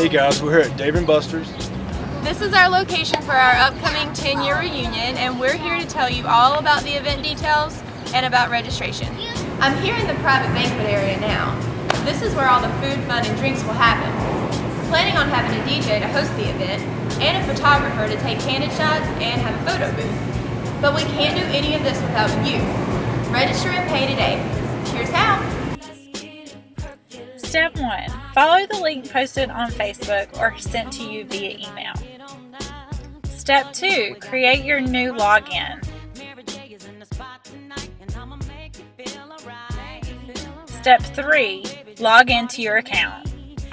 Hey guys, we're here at Dave & Buster's. This is our location for our upcoming 10-year reunion, and we're here to tell you all about the event details and about registration. I'm here in the private banquet area now. This is where all the food, fun, and drinks will happen. We're planning on having a DJ to host the event and a photographer to take candid shots and have a photo booth. But we can't do any of this without you. Register and pay today. Here's how. Step 1. Follow the link posted on Facebook or sent to you via email. Step 2. Create your new login. Step 3. Log into your account.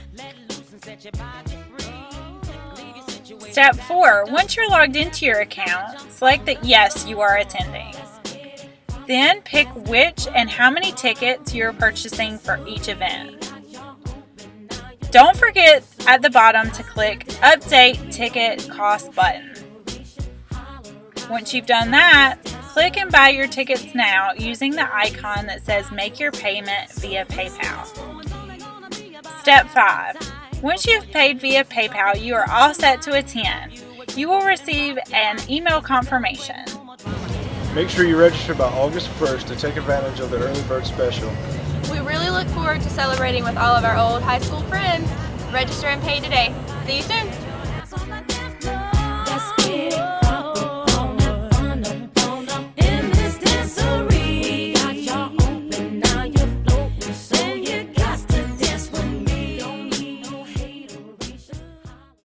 Step 4. Once you're logged into your account, select that yes, you are attending. Then pick which and how many tickets you're purchasing for each event. Don't forget at the bottom to click Update Ticket Cost button. Once you've done that, click and buy your tickets now using the icon that says Make Your Payment via PayPal. Step 5. Once you've paid via PayPal, you are all set to attend. You will receive an email confirmation. Make sure you register by August 1st to take advantage of the early bird special. We really look forward to celebrating with all of our old high school friends. Register and pay today. See you soon!